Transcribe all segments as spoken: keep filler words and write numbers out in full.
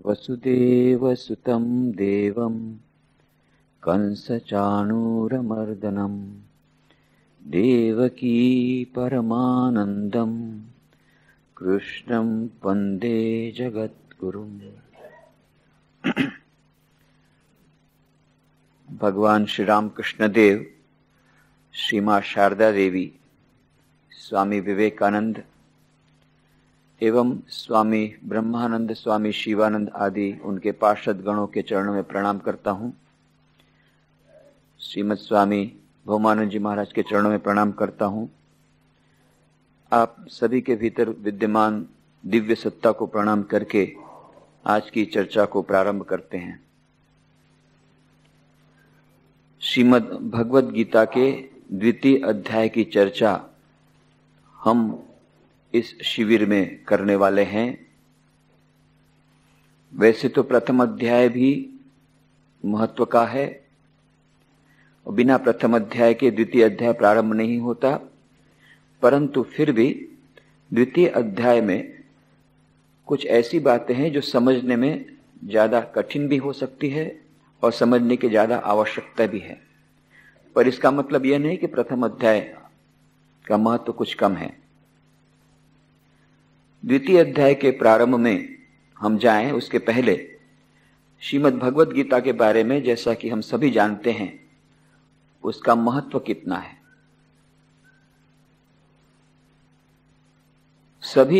वसुदेवसुतं देवं कंसचाणूरमर्दनं देवकी परमानंदं कृष्णं वंदे जगद्गुरुं। भगवान श्री राम कृष्ण देव, श्री मां शारदा देवी, स्वामी विवेकानंद एवं स्वामी ब्रह्मानंद, स्वामी शिवानंद आदि उनके पार्षद गणों के चरणों में प्रणाम करता हूँ। श्रीमद स्वामी भौमानंद जी महाराज के चरणों में प्रणाम करता हूँ। आप सभी के भीतर विद्यमान दिव्य सत्ता को प्रणाम करके आज की चर्चा को प्रारंभ करते हैं। श्रीमद् भगवद गीता के द्वितीय अध्याय की चर्चा हम इस शिविर में करने वाले हैं। वैसे तो प्रथम अध्याय भी महत्व का है और बिना प्रथम अध्याय के द्वितीय अध्याय प्रारंभ नहीं होता, परंतु फिर भी द्वितीय अध्याय में कुछ ऐसी बातें हैं जो समझने में ज्यादा कठिन भी हो सकती है और समझने की ज्यादा आवश्यकता भी है। पर इसका मतलब यह नहीं कि प्रथम अध्याय का महत्व कुछ कम है। द्वितीय अध्याय के प्रारंभ में हम जाएं उसके पहले श्रीमद् भगवद गीता के बारे में, जैसा कि हम सभी जानते हैं, उसका महत्व कितना है। सभी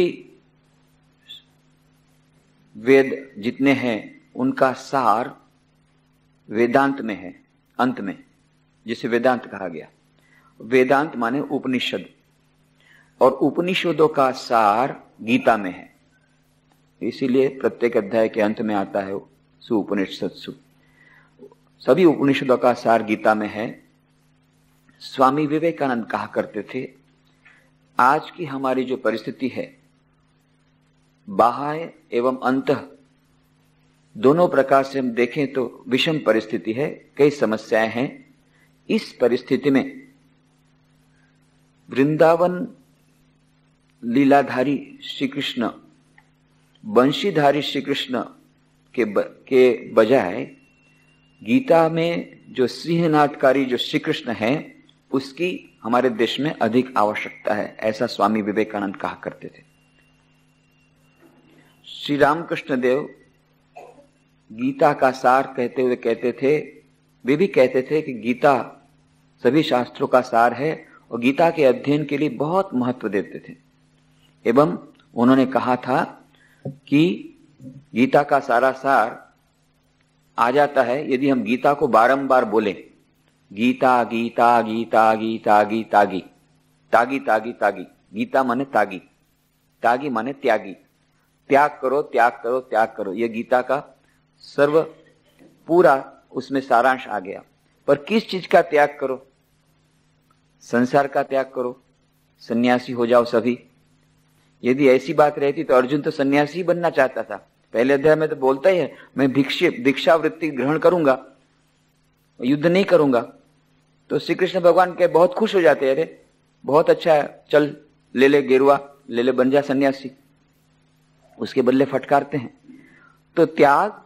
वेद जितने हैं उनका सार वेदांत में है, अंत में, जिसे वेदांत कहा गया। वेदांत माने उपनिषद, और उपनिषदों का सार गीता में है। इसीलिए प्रत्येक अध्याय के अंत में आता है सुउपनिषत्सु। सभी उपनिषदों का सार गीता में है। स्वामी विवेकानंद कहा करते थे, आज की हमारी जो परिस्थिति है, बाह्य एवं अंतः दोनों प्रकार से हम देखें तो विषम परिस्थिति है, कई समस्याएं हैं। इस परिस्थिति में वृंदावन लीलाधारी श्री कृष्ण, बंशीधारी श्री कृष्ण के ब, के बजाय गीता में जो सिंहनादकारी जो श्री कृष्ण है, उसकी हमारे देश में अधिक आवश्यकता है, ऐसा स्वामी विवेकानंद कहा करते थे। श्री रामकृष्ण देव गीता का सार कहते हुए कहते थे, वे भी कहते थे कि गीता सभी शास्त्रों का सार है और गीता के अध्ययन के लिए बहुत महत्व देते थे। एवं उन्होंने कहा था कि गीता का सारा सार आ जाता है यदि हम गीता को बारंबार बोलें। गीता गीता गीता गीता गीता गी तागी तागी तागी। गीता माने तागी, तागी माने त्यागी। त्याग करो, त्याग करो, त्याग करो, यह गीता का सर्व पूरा उसमें सारांश आ गया। पर किस चीज का त्याग करो? संसार का त्याग करो, सन्यासी हो जाओ सभी। यदि ऐसी बात रहती तो अर्जुन तो सन्यासी बनना चाहता था। पहले अध्याय में तो बोलता ही है, मैं भिक्षे भिक्षावृत्ति ग्रहण करूंगा, युद्ध नहीं करूंगा। तो श्री कृष्ण भगवान के बहुत खुश हो जाते हैं, अरे बहुत अच्छा है, चल ले ले गेरुआ, ले ले, बन जा सन्यासी। उसके बदले फटकारते हैं। तो त्याग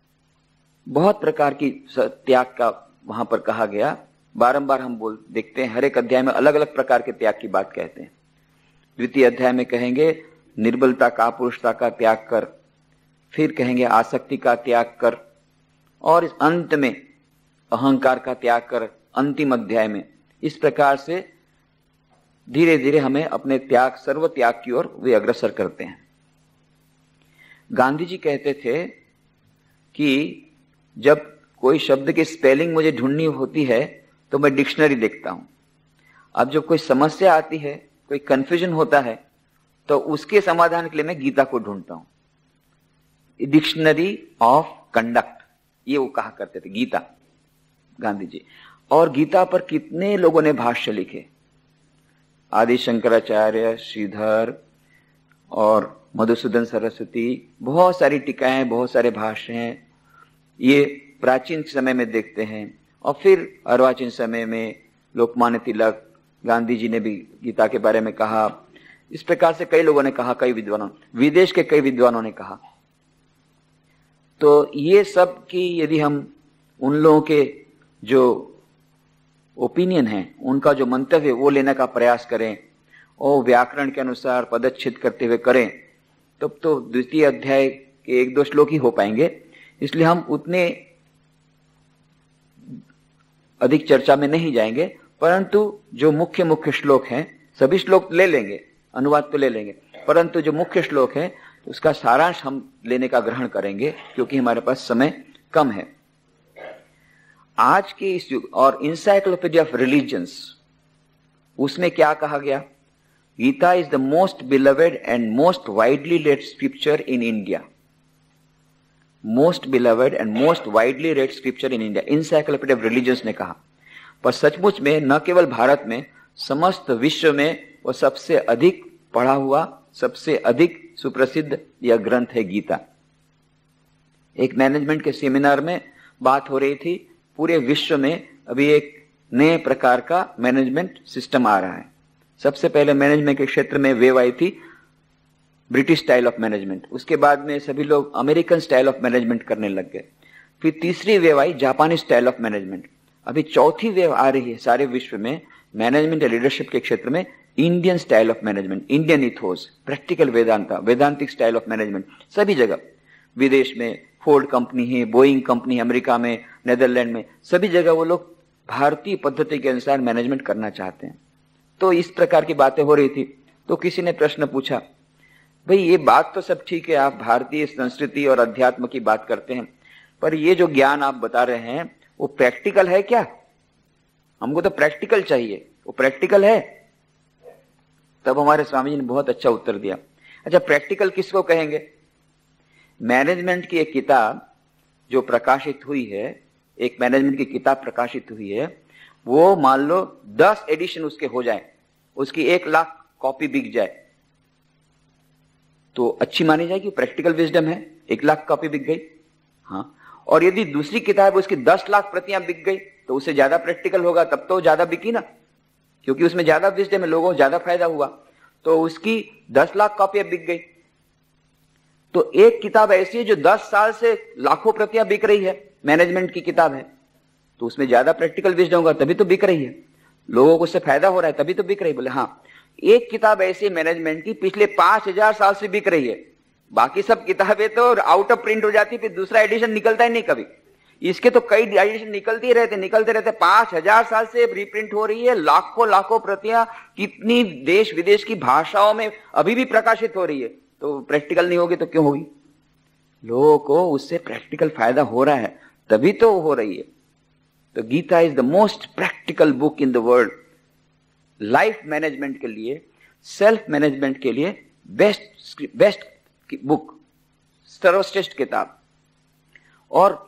बहुत प्रकार की त्याग का वहां पर कहा गया। बारंबार हम बोल देखते हैं, हर एक अध्याय में अलग अलग प्रकार के त्याग की बात कहते हैं। द्वितीय अध्याय में कहेंगे निर्बलता कापुरुषता का त्याग कर, फिर कहेंगे आसक्ति का त्याग कर, और इस अंत में अहंकार का त्याग कर, अंतिम अध्याय में। इस प्रकार से धीरे धीरे हमें अपने त्याग, सर्व त्याग की ओर वे अग्रसर करते हैं। गांधी जी कहते थे कि जब कोई शब्द की स्पेलिंग मुझे ढूंढनी होती है तो मैं डिक्शनरी देखता हूं। अब जब कोई समस्या आती है, कोई कंफ्यूजन होता है, तो उसके समाधान के लिए मैं गीता को ढूंढता हूं। डिक्शनरी ऑफ कंडक्ट, ये वो कहा करते थे, गीता, गांधी जी। और गीता पर कितने लोगों ने भाष्य लिखे, आदि शंकराचार्य, श्रीधर और मधुसूदन सरस्वती, बहुत सारी टीकाएं, बहुत सारे भाष्य हैं। ये प्राचीन समय में देखते हैं, और फिर अर्वाचीन समय में लोकमान्य तिलक, गांधी जी ने भी गीता के बारे में कहा। इस प्रकार से कई लोगों ने कहा, कई विद्वानों, विदेश के कई विद्वानों ने कहा। तो ये सब की यदि हम उन लोगों के जो ओपिनियन है, उनका जो मंतव्य वो लेने का प्रयास करें और व्याकरण के अनुसार पदच्छेद करते हुए करें, तब तो द्वितीय अध्याय के एक दो श्लोक ही हो पाएंगे। इसलिए हम उतने अधिक चर्चा में नहीं जाएंगे, परंतु जो मुख्य मुख्य श्लोक हैं, सभी श्लोक ले लेंगे, अनुवाद तो ले लेंगे, परंतु जो मुख्य श्लोक है उसका सारांश हम लेने का ग्रहण करेंगे, क्योंकि हमारे पास समय कम है। आज के इस युग और इंसाइक्लोपीडिया ऑफ रिलीजन्स, उसमें क्या कहा गया? Gita is the most beloved and most widely read scripture in India. Most beloved and most widely read scripture in India, encyclopedia of religions ने कहा। पर सचमुच में न केवल भारत में, समस्त विश्व में वो सबसे अधिक पढ़ा हुआ, सबसे अधिक सुप्रसिद्ध यह ग्रंथ है गीता। एक मैनेजमेंट के सेमिनार में बात हो रही थी, पूरे विश्व में अभी एक नए प्रकार का मैनेजमेंट सिस्टम आ रहा है। सबसे पहले मैनेजमेंट के क्षेत्र में वेव आई थी ब्रिटिश स्टाइल ऑफ मैनेजमेंट, उसके बाद में सभी लोग अमेरिकन स्टाइल ऑफ मैनेजमेंट करने लग गए। फिर तीसरी वेव आई जापानी स्टाइल ऑफ मैनेजमेंट। अभी चौथी वेव आ रही है सारे विश्व में मैनेजमेंट या लीडरशिप के क्षेत्र में, Indian style of management, Indian ethos, practical Vedanta, Vedantic style of management. सभी जगह, विदेश में फोर्ड कंपनी है, बोइंग कंपनी है, अमेरिका में, नेदरलैंड में, सभी जगह वो लोग भारतीय पद्धति के अनुसार मैनेजमेंट करना चाहते हैं। तो इस प्रकार की बातें हो रही थी। तो किसी ने प्रश्न पूछा, भाई ये बात तो सब ठीक है, आप भारतीय संस्कृति और अध्यात्म की बात करते हैं, पर ये जो ज्ञान आप बता रहे हैं वो प्रैक्टिकल है क्या? हमको तो प्रैक्टिकल चाहिए, वो प्रैक्टिकल है? तब हमारे स्वामी जी ने बहुत अच्छा उत्तर दिया। अच्छा, प्रैक्टिकल किसको कहेंगे? मैनेजमेंट की एक किताब जो प्रकाशित हुई है, एक मैनेजमेंट की किताब प्रकाशित हुई है, वो मान लो दस एडिशन उसके हो जाए, उसकी एक लाख कॉपी बिक जाए, तो अच्छी मानी जाएगी, प्रैक्टिकल विजडम है। एक लाख कॉपी बिक गई, हाँ। और यदि दूसरी किताब उसकी दस लाख प्रतियां बिक गई तो उससे ज्यादा प्रैक्टिकल होगा, तब तो ज्यादा बिकी ना, क्योंकि उसमें ज्यादा विजडम है, लोगों को ज्यादा फायदा हुआ। तो उसकी दस लाख कॉपियां बिक गई। तो एक किताब ऐसी है जो दस साल से लाखों प्रतियां बिक रही है, मैनेजमेंट की किताब है, तो उसमें ज्यादा प्रैक्टिकल विजडम होगा, तभी तो बिक रही है, लोगों को उससे फायदा हो रहा है, तभी तो बिक रही है। बोले हाँ, एक किताब ऐसी मैनेजमेंट की पिछले पांच हजार साल से बिक रही है, बाकी सब किताबें तो आउट ऑफ प्रिंट हो जाती, फिर दूसरा एडिशन निकलता ही नहीं कभी। इसके तो कई एडिशन निकलते ही रहते निकलते रहते पांच हजार साल से रिप्रिंट हो रही है, लाखों लाखों प्रतियां कितनी देश विदेश की भाषाओं में अभी भी प्रकाशित हो रही है। तो प्रैक्टिकल नहीं होगी तो क्यों होगी? लोगों को उससे प्रैक्टिकल फायदा हो रहा है, तभी तो हो रही है। तो Gita is the most practical book in the world. Life management के लिए, सेल्फ मैनेजमेंट के लिए बेस्ट बेस्ट बुक, सर्वश्रेष्ठ किताब। और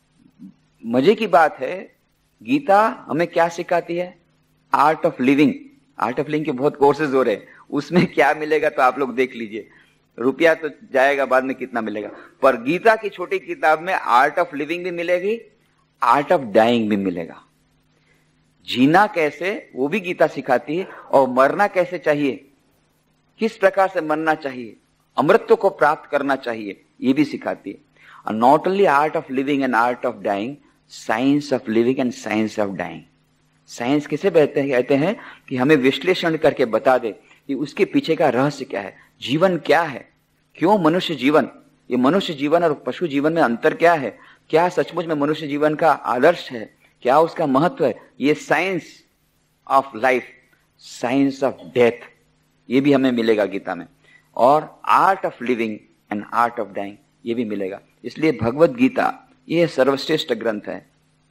मजे की बात है, गीता हमें क्या सिखाती है? Art of living. Art of living के बहुत कोर्सेज हो रहे हैं, उसमें क्या मिलेगा तो आप लोग देख लीजिए, रुपया तो जाएगा बाद में, कितना मिलेगा। पर गीता की छोटी किताब में आर्ट ऑफ लिविंग भी मिलेगी, आर्ट ऑफ डाइंग भी मिलेगा। जीना कैसे वो भी गीता सिखाती है, और मरना कैसे चाहिए, किस प्रकार से मरना चाहिए, अमृतत्व को प्राप्त करना चाहिए, ये भी सिखाती है। Not only art of living and art of dying, science of living and science of dying. Science किसे कहते हैं? कहते हैं कि हमें विश्लेषण करके बता दे कि उसके पीछे का रहस्य क्या है, जीवन क्या है, क्यों मनुष्य जीवन, ये मनुष्य जीवन और पशु जीवन में अंतर क्या है, क्या सचमुच में मनुष्य जीवन का आदर्श है, क्या उसका महत्व है। ये science of life, science of death, ये भी हमें मिलेगा गीता में। और art of living and art of dying, ये भी मिलेगा। इसलिए भगवत गीता ये सर्वश्रेष्ठ ग्रंथ है।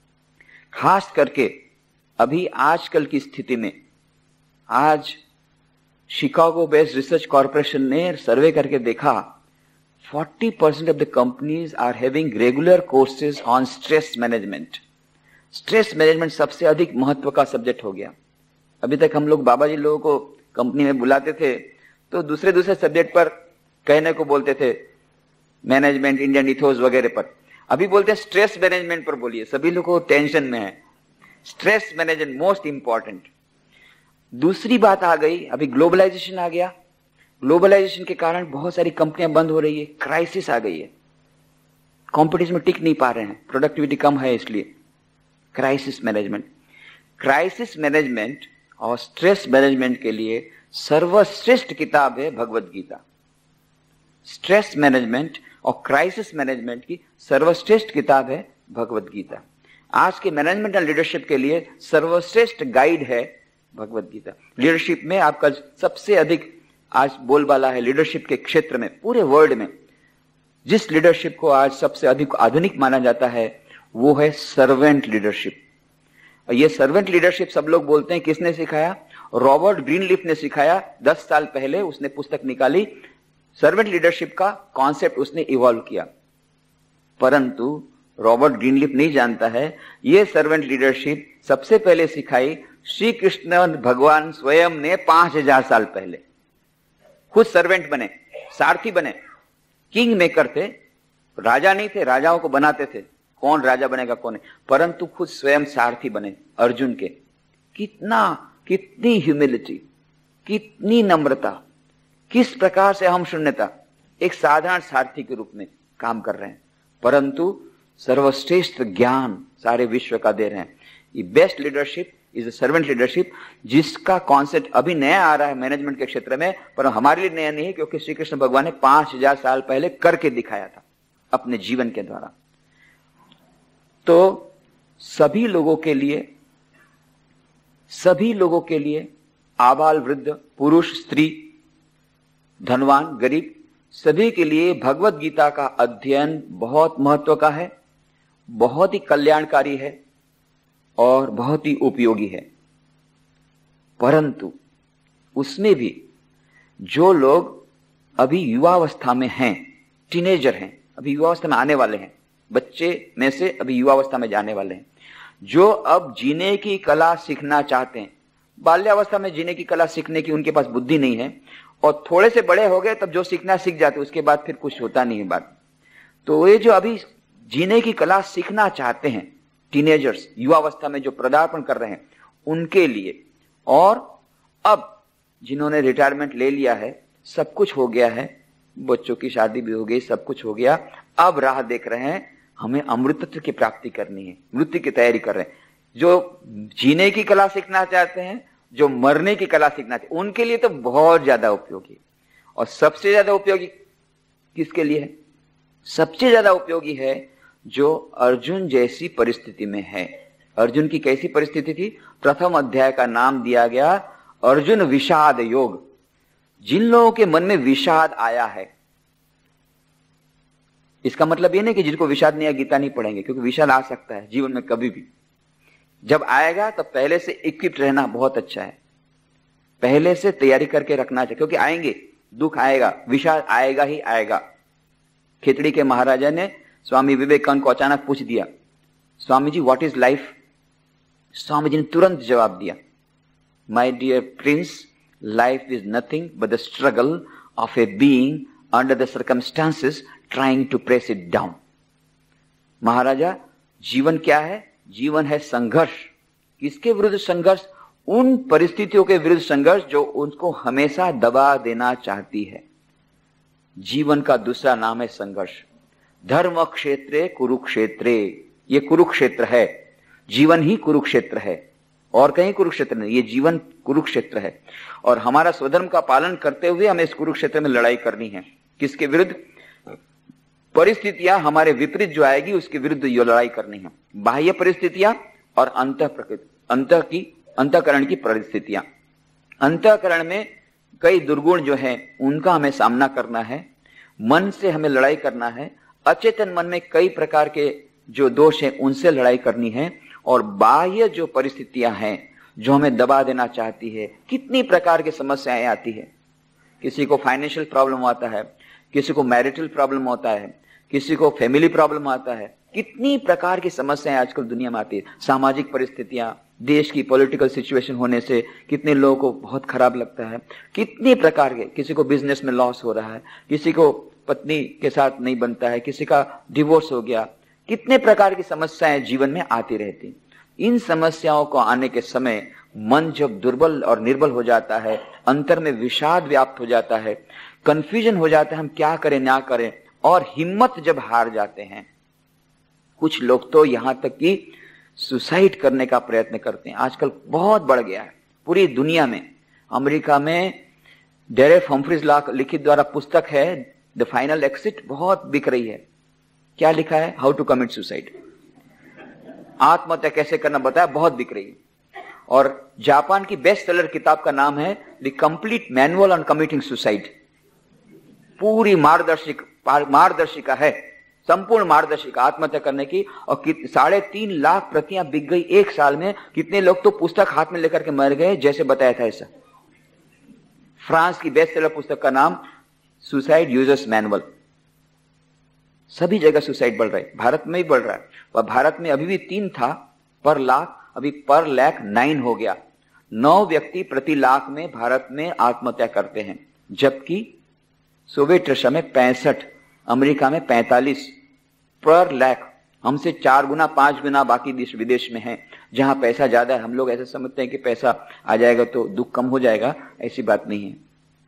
खास करके अभी आजकल की स्थिति में, आज शिकागो बेस्ड रिसर्च कॉर्पोरेशन ने सर्वे करके देखा, forty percent of the companies are having regular courses on stress management. Stress management सबसे अधिक महत्व का सब्जेक्ट हो गया। अभी तक हम लोग बाबा जी लोगों को कंपनी में बुलाते थे तो दूसरे दूसरे सब्जेक्ट पर कहने को बोलते थे, मैनेजमेंट, इंडियन इथोस वगैरह पर। अभी बोलते हैं स्ट्रेस मैनेजमेंट पर बोलिए, सभी लोगों को टेंशन में है। Stress management most important. दूसरी बात आ गई, अभी ग्लोबलाइजेशन आ गया। ग्लोबलाइजेशन के कारण बहुत सारी कंपनियां बंद हो रही है, क्राइसिस आ गई है। कंपटीशन में टिक नहीं पा रहे हैं, प्रोडक्टिविटी कम है इसलिए। क्राइसिस मैनेजमेंट, क्राइसिस मैनेजमेंट और स्ट्रेस मैनेजमेंट के लिए सर्वश्रेष्ठ किताब है भगवत गीता। स्ट्रेस मैनेजमेंट और क्राइसिस मैनेजमेंट की सर्वश्रेष्ठ किताब है भगवत गीता। आज के मैनेजमेंट एंड लीडरशिप के लिए सर्वश्रेष्ठ गाइड है भगवत गीता। लीडरशिप में आपका सबसे अधिक आज बोलबाला है लीडरशिप के क्षेत्र में, पूरे वर्ल्ड में जिस लीडरशिप को आज सबसे अधिक आधुनिक माना जाता है वो है सर्वेंट लीडरशिप। और ये सर्वेंट लीडरशिप सब लोग बोलते हैं, किसने सिखाया? रॉबर्ट ग्रीनलीफ ने सिखाया। दस साल पहले उसने पुस्तक निकाली, सर्वेंट लीडरशिप का कॉन्सेप्ट उसने इवॉल्व किया। परंतु रॉबर्ट ग्रीनलीफ नहीं जानता है ये सर्वेंट लीडरशिप सबसे पहले सिखाई श्री कृष्ण भगवान स्वयं ने पांच हजार साल पहले। खुद सर्वेंट बने, सारथी बने, किंग मेकर थे, राजा नहीं थे, राजाओं को बनाते थे, कौन राजा बनेगा कौन है, परंतु खुद स्वयं सारथी बने अर्जुन के। कितना, कितनी ह्यूमिलिटी, कितनी नम्रता, किस प्रकार से हम शून्यता, एक साधारण सारथी के रूप में काम कर रहे हैं, परंतु सर्वश्रेष्ठ ज्ञान सारे विश्व का दे रहे हैं। ये best leadership is a servant leadership, जिसका कॉन्सेप्ट अभी नया आ रहा है मैनेजमेंट के क्षेत्र में, पर हमारे लिए नया नहीं है क्योंकि श्री कृष्ण भगवान ने पांच हजार साल पहले करके दिखाया था अपने जीवन के द्वारा। तो सभी लोगों के लिए, सभी लोगों के लिए, आबाल वृद्ध, पुरुष स्त्री, धनवान गरीब, सभी के लिए भगवत गीता का अध्ययन बहुत महत्व का है, बहुत ही कल्याणकारी है और बहुत ही उपयोगी है। परंतु उसमें भी जो लोग अभी युवावस्था में हैं, टीनेजर हैं, अभी युवावस्था में आने वाले हैं, बच्चे में से अभी युवावस्था में जाने वाले हैं, जो अब जीने की कला सीखना चाहते हैं। बाल्यावस्था में जीने की कला सीखने की उनके पास बुद्धि नहीं है, और थोड़े से बड़े हो गए तब जो सीखना सीख जाते, उसके बाद फिर कुछ होता नहीं है बात। तो ये जो अभी जीने की कला सीखना चाहते हैं टीनेजर्स, युवावस्था में जो पदार्पण कर रहे हैं, उनके लिए, और अब जिन्होंने रिटायरमेंट ले लिया है, सब कुछ हो गया है, बच्चों की शादी भी हो गई, सब कुछ हो गया, अब राह देख रहे हैं, हमें अमृतत्व की प्राप्ति करनी है, मृत्यु की तैयारी कर रहे हैं। जो जीने की कला सीखना चाहते हैं, जो मरने की कला सीखना चाहते हैं, उनके लिए तो बहुत ज्यादा उपयोगी। और सबसे ज्यादा उपयोगी किसके लिए है? सबसे ज्यादा उपयोगी है जो अर्जुन जैसी परिस्थिति में है। अर्जुन की कैसी परिस्थिति थी? प्रथम अध्याय का नाम दिया गया अर्जुन विषाद योग। जिन लोगों के मन में विषाद आया है, इसका मतलब ये नहीं कि जिनको विषाद नहीं आया गीता नहीं पढ़ेंगे, क्योंकि विषाद आ सकता है जीवन में कभी भी। जब आएगा तो पहले से इक्विप्ड रहना बहुत अच्छा है, पहले से तैयारी करके रखना चाहिए, क्योंकि आएंगे, दुख आएगा, विषाद आएगा ही आएगा। खिचड़ी के महाराजा ने स्वामी विवेकानंद को अचानक पूछ दिया, Swami ji what is life? Swami ji ने तुरंत जवाब दिया, my dear prince, life is nothing but the struggle of a being under the circumstances trying to press it down. Maharaja, जीवन क्या है? जीवन है संघर्ष। किसके विरुद्ध संघर्ष? उन परिस्थितियों के विरुद्ध संघर्ष जो उनको हमेशा दबा देना चाहती है। जीवन का दूसरा नाम है संघर्ष। धर्म क्षेत्रे कुरुक्षेत्रे, ये कुरुक्षेत्र है, जीवन ही कुरुक्षेत्र है और कहीं कुरुक्षेत्र नहीं, ये जीवन कुरुक्षेत्र है। और हमारा स्वधर्म का पालन करते हुए हमें इस कुरुक्षेत्र में लड़ाई करनी है। किसके विरुद्ध? परिस्थितियां हमारे विपरीत जो आएगी उसके विरुद्ध ये लड़ाई करनी है। बाह्य परिस्थितियां और अंत प्रकृति, अंत की अंतःकरण की परिस्थितियां। अंतःकरण में कई दुर्गुण जो हैं उनका हमें सामना करना है, मन से हमें लड़ाई करना है। अचेतन मन में कई प्रकार के जो दोष हैं उनसे लड़ाई करनी है। और बाह्य जो परिस्थितियां हैं जो हमें दबा देना चाहती है, कितनी प्रकार की समस्याएं आती है। किसी को फाइनेंशियल प्रॉब्लम आता है, किसी को मैरिटल प्रॉब्लम होता है, किसी को फैमिली प्रॉब्लम आता है, कितनी प्रकार की समस्याएं आजकल दुनिया में आती है। सामाजिक परिस्थितियां, देश की पॉलिटिकल सिचुएशन होने से कितने लोगों को बहुत खराब लगता है, कितनी प्रकार के, किसी को बिजनेस में लॉस हो रहा है, किसी को पत्नी के साथ नहीं बनता है, किसी का डिवोर्स हो गया, कितने प्रकार की समस्याएं जीवन में आती रहती। इन समस्याओं को आने के समय मन जब दुर्बल और निर्बल हो जाता है, अंतर में विषाद व्याप्त हो जाता है, कंफ्यूजन हो जाता है हम क्या करें ना करें, और हिम्मत जब हार जाते हैं, कुछ लोग तो यहां तक कि सुसाइड करने का प्रयत्न करते हैं। आजकल बहुत बढ़ गया है पूरी दुनिया में। अमेरिका में डेरेक हम्फ्रीज लिखित द्वारा पुस्तक है द फाइनल एक्सिट, बहुत बिक रही है। क्या लिखा है? हाउ टू कमिट सुसाइड, आत्महत्या कैसे करना बताया, बहुत बिक रही है। और जापान की बेस्ट सेलर किताब का नाम है the complete manual on committing suicide. पूरी मार्गदर्शिका मार्गदर्शिका है, संपूर्ण मार्गदर्शिका आत्महत्या करने की। और साढ़े तीन लाख प्रतियां बिक गई एक साल में। कितने लोग तो पुस्तक हाथ में लेकर के मर गए जैसे बताया था ऐसा। फ्रांस की बेस्ट सेलर पुस्तक का नाम सुसाइड यूजर्स मैनुअल। सभी जगह सुसाइड बढ़ रहा है, भारत में भी बढ़ रहा है। और भारत में अभी भी तीन था पर लाख, अभी पर लाख नाइन हो गया। नौ व्यक्ति प्रति लाख में भारत में आत्महत्या करते हैं, जबकि सोवियत रशिया में पैंसठ, अमेरिका में पैंतालीस पर लाख। हमसे चार गुना पांच गुना बाकी देश विदेश में है जहां पैसा ज्यादा है। हम लोग ऐसे समझते हैं कि पैसा आ जाएगा तो दुख कम हो जाएगा, ऐसी बात नहीं है।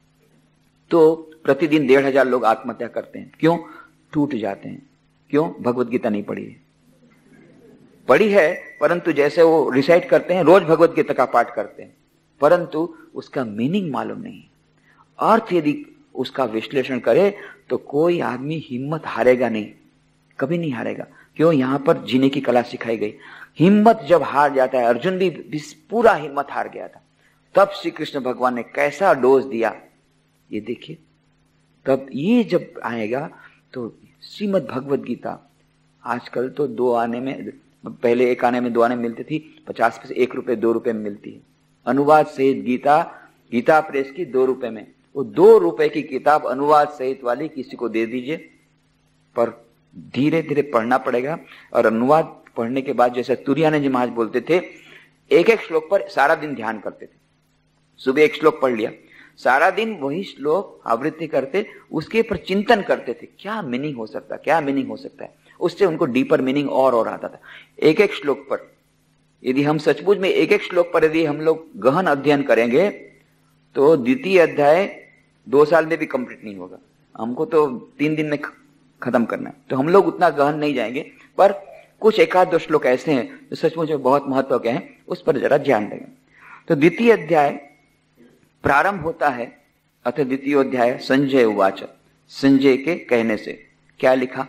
तो प्रतिदिन डेढ़ हजार लोग आत्महत्या करते हैं। क्यों? टूट जाते हैं। क्यों? भगवत गीता नहीं पढ़ी है। पढ़ी है परंतु जैसे वो रिसाइट करते हैं, रोज भगवत गीता का पाठ करते हैं, परंतु उसका मीनिंग मालूम नहीं, अर्थ यदि उसका विश्लेषण करे तो कोई आदमी हिम्मत हारेगा नहीं, कभी नहीं हारेगा। क्यों? यहां पर जीने की कला सिखाई गई। हिम्मत जब हार जाता है, अर्जुन भी, भी पूरा हिम्मत हार गया था, तब श्री कृष्ण भगवान ने कैसा डोज दिया ये देखिए। तब ये जब आएगा तो श्रीमद् भगवत गीता, आजकल तो दो आने में, पहले एक आने में दो आने में मिलती थी, पचास पैसे एक रुपए दो रुपए में मिलती है। अनुवाद सहित गीता गीता प्रेस की दो रुपए में। वो दो रुपए की किताब अनुवाद सहित वाली किसी को दे दीजिए, पर धीरे धीरे पढ़ना पड़ेगा। और अनुवाद पढ़ने के बाद, जैसे तुरायानंद जी महाराज बोलते थे, एक एक श्लोक पर सारा दिन ध्यान करते थे। सुबह एक श्लोक पढ़ लिया, सारा दिन वही श्लोक आवृत्ति करते, उसके पर चिंतन करते थे, क्या मीनिंग हो सकता है, क्या मीनिंग हो सकता है। उससे उनको डीपर मीनिंग और और आता था। एक एक श्लोक पर यदि हम सचमुच में एक एक श्लोक पर यदि हम लोग गहन अध्ययन करेंगे तो द्वितीय अध्याय दो साल में भी कंप्लीट नहीं होगा। हमको तो तीन दिन में खत्म करना है, तो हम लोग उतना गहन नहीं जाएंगे। पर कुछ एकाध दो श्लोक ऐसे हैं जो सचमुच में बहुत महत्व के हैं, उस पर जरा ध्यान देंगे। तो द्वितीय अध्याय प्रारंभ होता है, अथ द्वितीय अध्याय संजय उवाच, संजय के कहने से। क्या लिखा?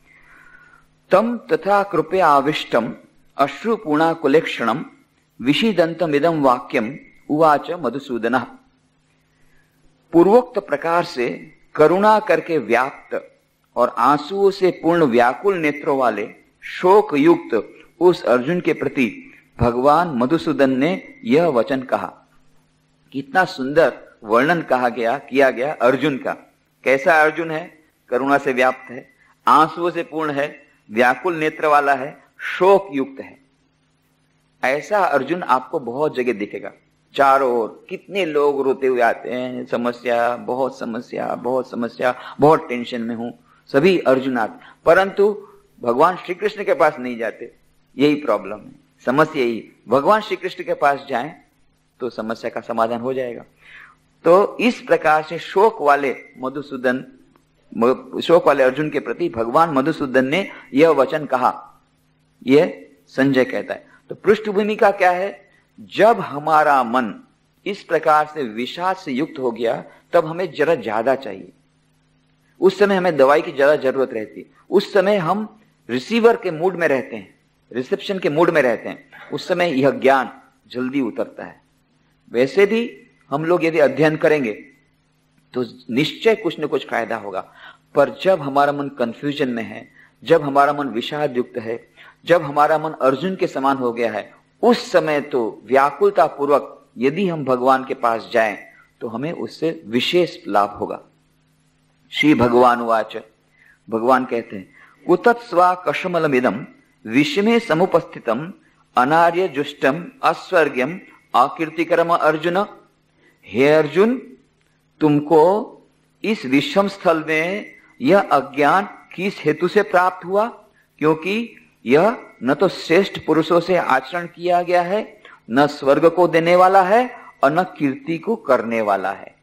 तम तथा कृपया आविष्टम अश्रुपूर्णा कुलेक्षणम विषीदंतम इदम वाक्यम उवाच मधुसूदन। पूर्वोक्त प्रकार से करुणा करके व्याप्त और आंसुओं से पूर्ण व्याकुल नेत्रों वाले शोक युक्त उस अर्जुन के प्रति भगवान मधुसूदन ने यह वचन कहा। कितना सुंदर वर्णन कहा गया किया गया अर्जुन का। कैसा अर्जुन है? करुणा से व्याप्त है, आंसुओं से पूर्ण है, व्याकुल नेत्र वाला है, शोक युक्त है। ऐसा अर्जुन आपको बहुत जगह दिखेगा। चारों ओर कितने लोग रोते हुए आते हैं, समस्या, बहुत समस्या, बहुत समस्या, बहुत टेंशन में हूं, सभी अर्जुन आते, परंतु भगवान श्री कृष्ण के पास नहीं जाते। यही प्रॉब्लम है, समस्या यही। भगवान श्री कृष्ण के पास जाएं तो समस्या का समाधान हो जाएगा। तो इस प्रकार से शोक वाले मधुसूदन शोक वाले अर्जुन के प्रति भगवान मधुसूदन ने यह वचन कहा। यह संजय कहता है। तो पृष्ठभूमि का क्या है? जब हमारा मन इस प्रकार से विषाद से युक्त हो गया तब हमें जरा ज्यादा चाहिए। उस समय हमें दवाई की ज्यादा जरूरत रहती है। उस समय हम रिसीवर के मूड में रहते हैं, रिसेप्शन के मूड में रहते हैं। उस समय यह ज्ञान जल्दी उतरता है। वैसे भी हम लोग यदि अध्ययन करेंगे तो निश्चय कुछ न कुछ फायदा होगा। पर जब हमारा मन कंफ्यूजन में है, जब हमारा मन विषाद युक्त है, जब हमारा मन अर्जुन के समान हो गया है, उस समय तो व्याकुलता पूर्वक यदि हम भगवान के पास जाएं तो हमें उससे विशेष लाभ होगा। श्री भगवान वाच, भगवान कहते हैं, कुतत् स्वा कशमलमिदम विषमे समुपस्थितम अनार्य जुष्टम अस्वर्ग्यम अकीर्तिकरम अर्जुन। हे अर्जुन, तुमको इस विषम स्थल में यह अज्ञान किस हेतु से प्राप्त हुआ? क्योंकि यह न तो श्रेष्ठ पुरुषों से आचरण किया गया है, न स्वर्ग को देने वाला है और न कीर्ति को करने वाला है।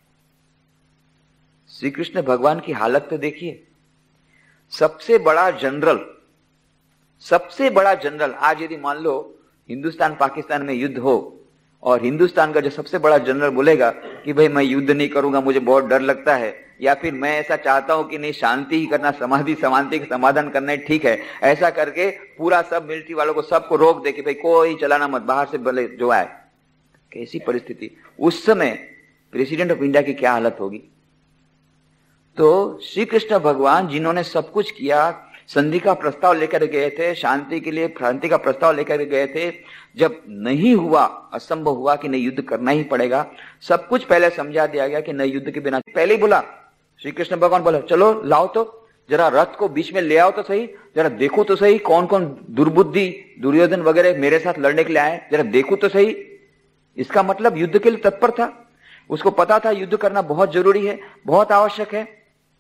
श्री कृष्ण भगवान की हालत तो देखिए। सबसे बड़ा जनरल, सबसे बड़ा जनरल, आज यदि मान लो हिंदुस्तान पाकिस्तान में युद्ध हो और हिंदुस्तान का जो सबसे बड़ा जनरल बोलेगा कि भाई मैं युद्ध नहीं करूंगा, मुझे बहुत डर लगता है, या फिर मैं ऐसा चाहता हूं कि नहीं शांति ही करना, समाधि शांति का समाधान करना है, ठीक है, ऐसा करके पूरा सब मिलिट्री वालों को सबको रोक दे कि भाई कोई चलाना मत, बाहर से भले जो आए। कैसी परिस्थिति, उस समय प्रेसिडेंट ऑफ इंडिया की क्या हालत होगी। तो श्री कृष्ण भगवान जिन्होंने सब कुछ किया, संधि का प्रस्ताव लेकर गए थे, शांति के लिए शांति का प्रस्ताव लेकर गए थे, जब नहीं हुआ, असंभव हुआ कि नहीं युद्ध करना ही पड़ेगा, सब कुछ पहले समझा दिया गया कि नहीं युद्ध के बिना, पहले ही बोला श्री कृष्ण भगवान, बोला चलो लाओ तो जरा रथ को बीच में ले आओ तो सही, जरा देखो तो सही कौन कौन दुर्बुद्धि दुर्योधन वगैरह मेरे साथ लड़ने के लिए आए, जरा देखो तो सही। इसका मतलब युद्ध के लिए तत्पर था, उसको पता था युद्ध करना बहुत जरूरी है, बहुत आवश्यक है।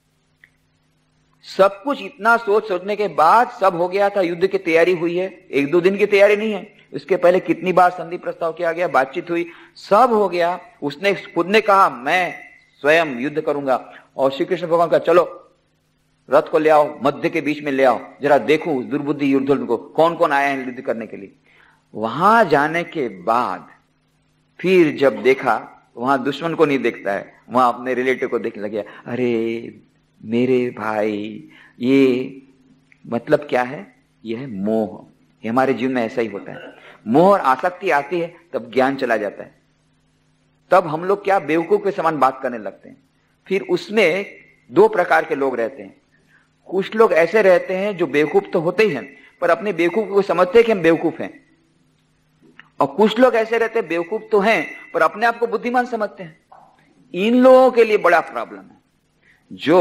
सब कुछ इतना सोच सोचने के बाद सब हो गया था, युद्ध की तैयारी हुई है, एक दो दिन की तैयारी नहीं है, इसके पहले कितनी बार संधि प्रस्ताव किया गया, बातचीत हुई, सब हो गया। उसने खुद ने कहा मैं स्वयं युद्ध करूंगा, और श्री कृष्ण भगवान का चलो रथ को ले आओ, मध्य के बीच में ले आओ, जरा देखूं दुर्बुद्धि युद्धन को कौन कौन आए हैं युद्ध करने के लिए। वहां जाने के बाद फिर जब देखा, वहां दुश्मन को नहीं देखता है, वहां अपने रिलेटिव को देखने लगे, अरे मेरे भाई, ये मतलब क्या है, ये है मोह। ये हमारे जीवन में ऐसा ही होता है, मोह और आसक्ति आती है तब ज्ञान चला जाता है, तब हम लोग क्या बेवकूफ के समान बात करने लगते हैं। फिर उसमें दो प्रकार के लोग रहते हैं, कुछ लोग ऐसे रहते हैं जो बेवकूफ तो होते ही हैं पर अपने बेवकूफ को समझते हैं कि हम बेवकूफ हैं, और कुछ लोग ऐसे रहते हैं बेवकूफ तो हैं पर अपने आप को बुद्धिमान समझते हैं। इन लोगों के लिए बड़ा प्रॉब्लम है, जो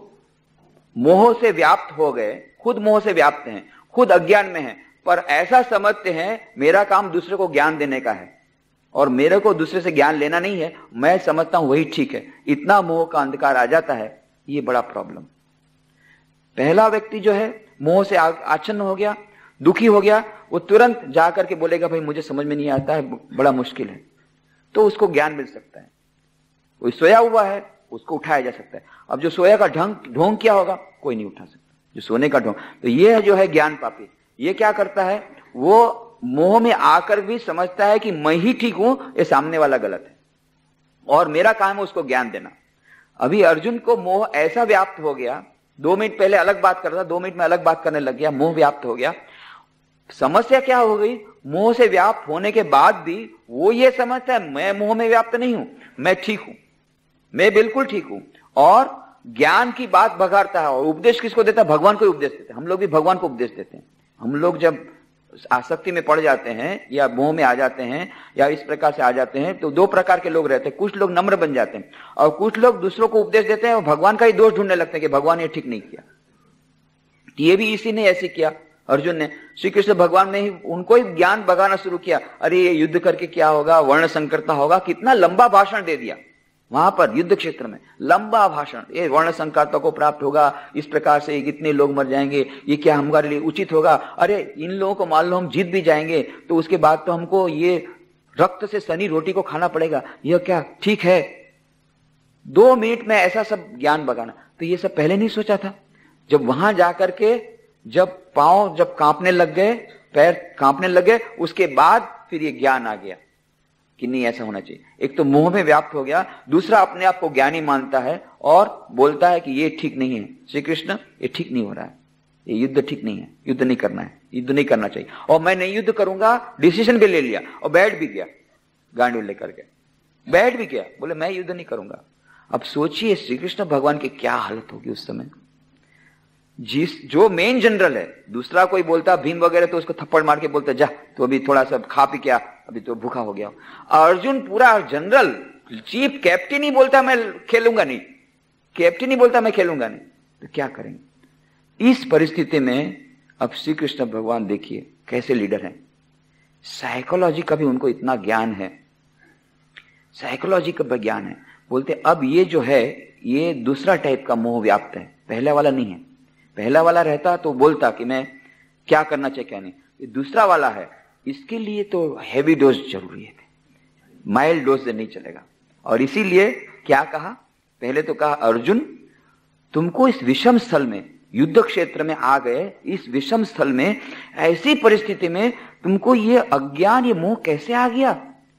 मोह से व्याप्त हो गए, खुद मोह से व्याप्त हैं, खुद अज्ञान में हैं, पर ऐसा समझते हैं मेरा काम दूसरे को ज्ञान देने का है और मेरे को दूसरे से ज्ञान लेना नहीं है, मैं समझता हूं वही ठीक है। इतना मोह का अंधकार आ जाता है, ये बड़ा प्रॉब्लम। पहला व्यक्ति जो है मोह से आच्छन्न हो गया, दुखी हो गया, वो तुरंत जाकर के बोलेगा भाई मुझे समझ में नहीं आता है, बड़ा मुश्किल है, तो उसको ज्ञान मिल सकता है। कोई सोया हुआ है, उसको उठाया जा सकता है। अब जो सोया का ढंग ढोंग क्या होगा, कोई नहीं उठा सकता, जो सोने का ढोंग। तो ये जो है ज्ञान पापी, ये क्या करता है, वो मोह में आकर भी समझता है कि मैं ही ठीक हूं, ये सामने वाला गलत है और मेरा काम है उसको ज्ञान देना। अभी अर्जुन को मोह ऐसा व्याप्त हो गया, दो मिनट पहले अलग बात कर रहा था, दो मिनट में अलग बात करने लग गया, मोह व्याप्त हो गया। समस्या क्या हो गई, मोह से व्याप्त होने के बाद भी वो ये समझता है मैं मोह में व्याप्त नहीं हूं, मैं ठीक हूं, मैं बिल्कुल ठीक हूं, और ज्ञान की बात बघाड़ता है। और उपदेश किसको देता है, भगवान को उपदेश देते हैं। हम लोग भी भगवान को उपदेश देते हैं। हम लोग जब आसक्ति में पड़ जाते हैं या मोह में आ जाते हैं या इस प्रकार से आ जाते हैं, तो दो प्रकार के लोग रहते हैं, कुछ लोग नम्र बन जाते हैं और कुछ लोग दूसरों को उपदेश देते हैं और भगवान का ही दोष ढूंढने लगते हैं कि भगवान ये ठीक नहीं किया। ये भी इसी ने ऐसे किया, अर्जुन ने, श्री कृष्ण भगवान ने ही उनको ही ज्ञान बगाना शुरू किया। अरे ये युद्ध करके क्या होगा, वर्ण संकरता होगा, कितना लंबा भाषण दे दिया वहां पर युद्ध क्षेत्र में, लंबा भाषण, ये वर्ण संकरता को प्राप्त होगा, इस प्रकार से कितने लोग मर जाएंगे, ये क्या हमारे लिए उचित होगा, अरे इन लोगों को मान लो हम जीत भी जाएंगे तो उसके बाद तो हमको ये रक्त से सनी रोटी को खाना पड़ेगा, यह क्या ठीक है। दो मिनट में ऐसा सब ज्ञान बगाना, तो ये सब पहले नहीं सोचा था। जब वहां जाकर के जब पांव जब कांपने लग गए, पैर कांपने लग गए, उसके बाद फिर ये ज्ञान आ गया कि नहीं ऐसा होना चाहिए। एक तो मोह में व्याप्त हो गया, दूसरा अपने आप को ज्ञानी मानता है और बोलता है कि ये ठीक नहीं है, श्री कृष्ण ये ठीक नहीं हो रहा है, ये युद्ध ठीक नहीं है, युद्ध नहीं करना है, युद्ध नहीं करना चाहिए, और मैं नहीं युद्ध करूंगा, डिसीजन भी ले लिया और बैठ भी गया, गांडू लेकर के बैठ भी गया, बोले मैं युद्ध नहीं करूंगा। अब सोचिए श्री कृष्ण भगवान की क्या हालत होगी उस समय। जिस जो मेन जनरल है, दूसरा कोई बोलता भीम वगैरह तो उसको थप्पड़ मार के बोलता जा तो अभी थोड़ा सा खा पी क्या, अभी तो भूखा हो गया। अर्जुन पूरा जनरल चीफ कैप्टन ही बोलता मैं खेलूंगा नहीं, कैप्टन ही बोलता मैं खेलूंगा नहीं, तो क्या करेंगे इस परिस्थिति में। अब श्री कृष्ण भगवान देखिए कैसे लीडर हैं, साइकोलॉजी का भी उनको इतना ज्ञान है, साइकोलॉजी का भी ज्ञान है। बोलते अब ये जो है ये दूसरा टाइप का मोह व्याप्त है, पहला वाला नहीं है। पहला वाला रहता तो बोलता कि मैं क्या करना चाहिए क्या नहीं, ये दूसरा वाला है, इसके लिए तो हैवी डोज जरूरी है, माइल्ड डोज से नहीं चलेगा। और इसीलिए क्या कहा, पहले तो कहा अर्जुन तुमको इस विषम स्थल में युद्ध क्षेत्र में आ गए, इस विषम स्थल में, ऐसी परिस्थिति में तुमको ये अज्ञान, ये मोह कैसे आ गया?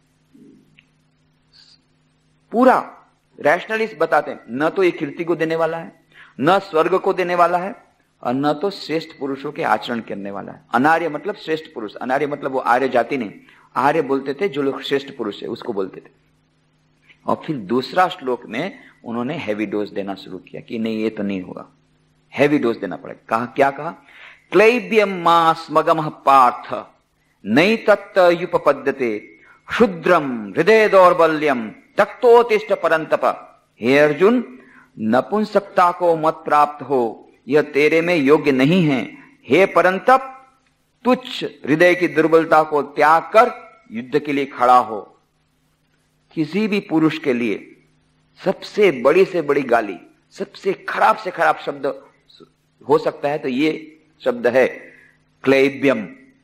पूरा रैशनलिस्ट बताते हैं न तो ये कीर्ति को देने वाला है, न स्वर्ग को देने वाला है, और न तो श्रेष्ठ पुरुषों के आचरण करने वाला है। अनार्य मतलब श्रेष्ठ पुरुष, अनार्य मतलब वो आर्य जाति नहीं, आर्य बोलते थे जो लोग श्रेष्ठ पुरुष है उसको बोलते थे। और फिर दूसरा श्लोक में उन्होंने हैवी डोज देना शुरू किया कि नहीं ये तो नहीं होगा, हैवी डोज देना पड़ेगा। कहा, क्या कहा? क्लैब्यम मा स्मगम पार्थ नई तत्युपपद्यते क्षुद्रम हृदय दौर्बल्यम तक्तोतिष्ठ परंतप। हे अर्जुन, नपुंसकता को मत प्राप्त हो, यह तेरे में योग्य नहीं है। हे परंतप, तुच्छ हृदय की दुर्बलता को त्याग कर युद्ध के लिए खड़ा हो। किसी भी पुरुष के लिए सबसे बड़ी से बड़ी गाली, सबसे खराब से खराब शब्द हो सकता है तो ये शब्द है क्लैब्यम,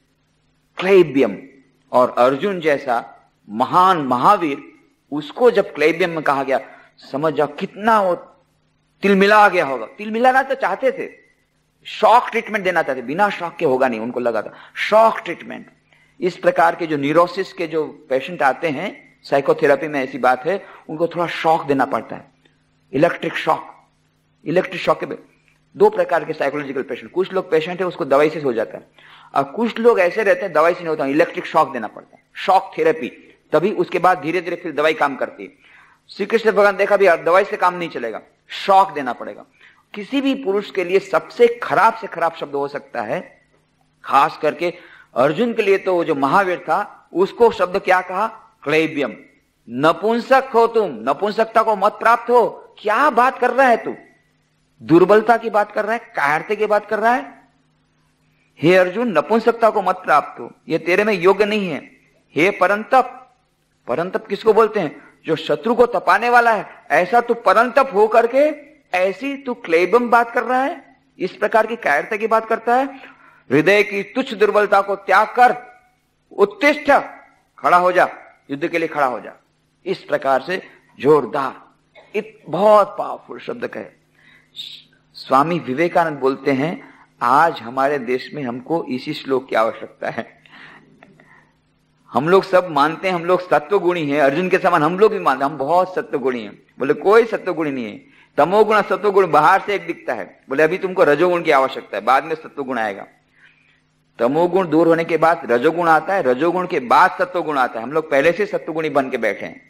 क्लैब्यम। और अर्जुन जैसा महान महावीर, उसको जब क्लैब्यम में कहा गया, समझ जाओ कितना वो तिलमिला गया होगा। तिलमिलाना तो चाहते थे, शॉक ट्रीटमेंट देना चाहते, बिना शॉक के होगा नहीं, उनको लगा था शॉक ट्रीटमेंट। इस प्रकार के जो न्यूरोसिस के जो पेशेंट आते हैं, साइकोथेरेपी में ऐसी बात है, उनको थोड़ा शॉक देना पड़ता है, इलेक्ट्रिक शॉक। इलेक्ट्रिक शॉक के दो प्रकार के साइकोलॉजिकल पेशेंट, कुछ लोग पेशेंट है उसको दवाई से हो जाता है, और कुछ लोग ऐसे रहते हैं दवाई से नहीं होता, इलेक्ट्रिक शॉक देना पड़ता है, शॉक थेरेपी, तभी उसके बाद धीरे धीरे फिर दवाई काम करती है। श्री कृष्ण भगवान देखा भी दवाई से काम नहीं चलेगा, शॉक देना पड़ेगा। किसी भी पुरुष के लिए सबसे खराब से खराब शब्द हो सकता है, खास करके अर्जुन के लिए तो जो महावीर था उसको शब्द क्या कहा? क्लैब्यम। नपुंसक हो तुम, नपुंसकता को मत प्राप्त हो। क्या बात कर रहा है तू? दुर्बलता की बात कर रहा है, कायरते की बात कर रहा है। हे अर्जुन, नपुंसकता को मत प्राप्त हो, यह तेरे में योग्य नहीं है। हे परंतप, परंतप किसको बोलते हैं? जो शत्रु को तपाने वाला है, ऐसा तू परंतप हो करके ऐसी तू क्लैब्यम बात कर रहा है, इस प्रकार की कायरता की बात करता है। हृदय की तुच्छ दुर्बलता को त्याग कर उत्तिष्ठ, खड़ा हो जा, युद्ध के लिए खड़ा हो जा। इस प्रकार से जोरदार, इत बहुत पावरफुल शब्द कहे। स्वामी विवेकानंद बोलते हैं, आज हमारे देश में हमको इसी श्लोक की आवश्यकता है। हम लोग सब मानते हैं हम लोग सत्वगुणी हैं, अर्जुन के समान हम लोग भी मानते हैं हम बहुत सत्वगुणी हैं। बोले कोई सत्वगुणी नहीं है, तमोगुण सत्वगुण बाहर से एक दिखता है। बोले अभी तुमको रजोगुण की आवश्यकता है, बाद में सत्वगुण आएगा। तमोगुण दूर होने के बाद रजोगुण आता है, रजोगुण के बाद सत्वगुण आता है। हम लोग पहले से सत्वगुणी बन के बैठे हैं,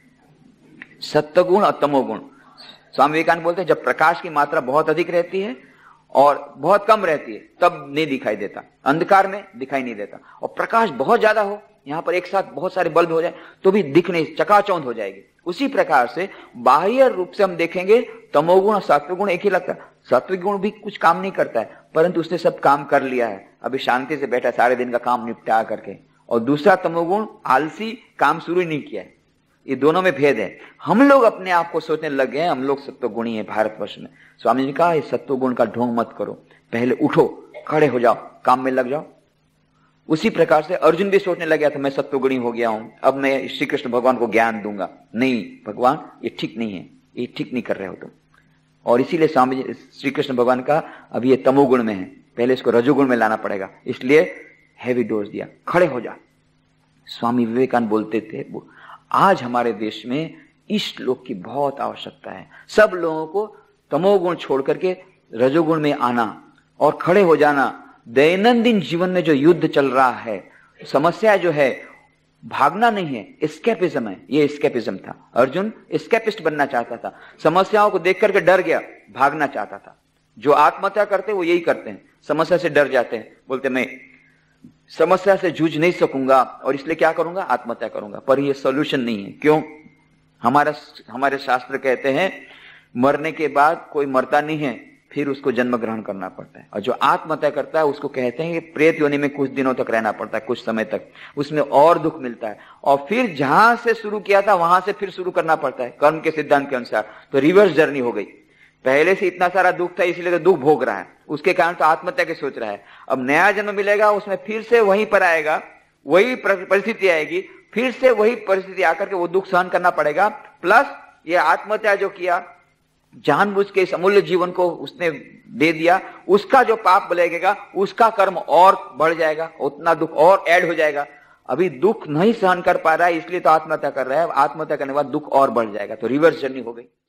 सत्वगुण और तमोगुण। स्वामी विवेकानंद बोलते हैं जब प्रकाश की मात्रा बहुत अधिक रहती है और बहुत कम रहती है तब नहीं दिखाई देता, अंधकार में दिखाई नहीं देता। और प्रकाश बहुत ज्यादा हो, यहां पर एक साथ बहुत सारे बल्ब हो जाए तो भी दिख नहीं, चकाचौंध हो जाएगी। उसी प्रकार से बाह्य रूप से हम देखेंगे तमोगुण और सात्विक एक ही लगता है। सात्विक गुण भी कुछ काम नहीं करता है, परंतु उसने सब काम कर लिया है, अभी शांति से बैठा सारे दिन का काम निपटा करके। और दूसरा तमोगुण आलसी, काम शुरू ही नहीं किया है। ये दोनों में भेद है। हम लोग अपने आप को सोचने लग गए हम लोग सत्वगुणी है भारतवर्ष में। स्वामी जी ने कहा इस सत्वगुण का ढोंग मत करो, पहले उठो, खड़े हो जाओ, काम में लग जाओ। उसी प्रकार से अर्जुन भी सोचने लग गया था मैं सत्वगुणी हो गया हूं, अब मैं श्री कृष्ण भगवान को ज्ञान दूंगा। नहीं भगवान, ये ठीक नहीं है, ये ठीक नहीं कर रहे हो तुम। और इसीलिए स्वामी जी श्री कृष्ण भगवान का अभी ये तमोगुण में है, पहले इसको रजोगुण में लाना पड़ेगा, इसलिए हैवी डोज दिया, खड़े हो जा। स्वामी विवेकानंद बोलते थे आज हमारे देश में इस श्लोक की बहुत आवश्यकता है। सब लोगों को तमोगुण छोड़ करके रजोगुण में आना और खड़े हो जाना। दैनंदिन जीवन में जो युद्ध चल रहा है, समस्या जो है, भागना नहीं है, एस्केपिज्म है। ये एस्केपिज्म था। अर्जुन एस्केपिस्ट बनना चाहता था, समस्याओं को देख करके डर गया, भागना चाहता था। जो आत्महत्या करते वो यही करते हैं, समस्या से डर जाते हैं, बोलते मैं समस्या से जूझ नहीं सकूंगा और इसलिए क्या करूंगा, आत्महत्या करूंगा। पर ये सॉल्यूशन नहीं है। क्यों? हमारा हमारे शास्त्र कहते हैं मरने के बाद कोई मरता नहीं है, फिर उसको जन्म ग्रहण करना पड़ता है। और जो आत्महत्या करता है उसको कहते हैं कि प्रेत योनि में कुछ दिनों तक रहना पड़ता है, कुछ समय तक, उसमें और दुख मिलता है। और फिर जहां से शुरू किया था वहां से फिर शुरू करना पड़ता है कर्म के सिद्धांत के अनुसार। तो रिवर्स जर्नी हो गई। पहले से इतना सारा दुख था इसलिए तो दुख भोग रहा है, उसके कारण तो आत्महत्या की सोच रहा है। अब नया जन्म मिलेगा, उसमें फिर से वहीं पर आएगा, वही परिस्थिति आएगी, फिर से वही परिस्थिति आकर के वो दुख सहन करना पड़ेगा। प्लस ये आत्महत्या जो किया जानबूझ के इस अमूल्य जीवन को उसने दे दिया, उसका जो पाप लगेगा उसका कर्म और बढ़ जाएगा, उतना दुख और ऐड हो जाएगा। अभी दुख नहीं सहन कर पा रहा है इसलिए तो आत्महत्या कर रहा है, आत्महत्या करने के बाद दुख और बढ़ जाएगा, तो रिवर्स जर्नी हो गई।